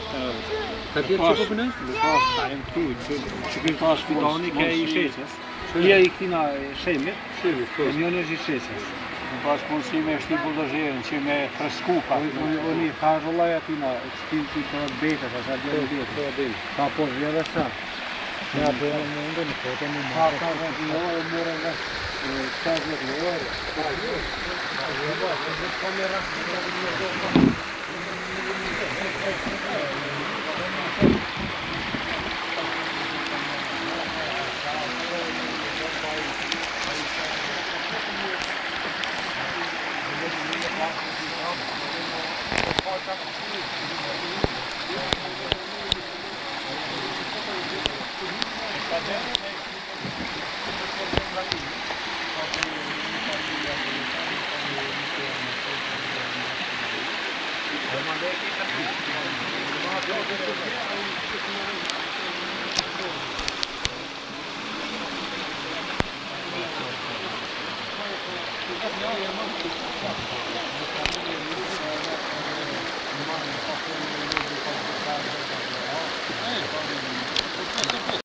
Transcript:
Ka tjetë që po përnës? Në pas ta e më këtu, që kënë pas fitoni ke i sheqës. Ija i këtina shemit, e njën është i sheqës. Në pas mundësi me shti bulldozerin që me fresku ka. Oni ka zhollaj atina, shtim që të betët, asa gjërë betët. Ka po vjere sa. Ja për e më ndë në foto në më. Ka vëndë në orë, mërë nga 50 në orë.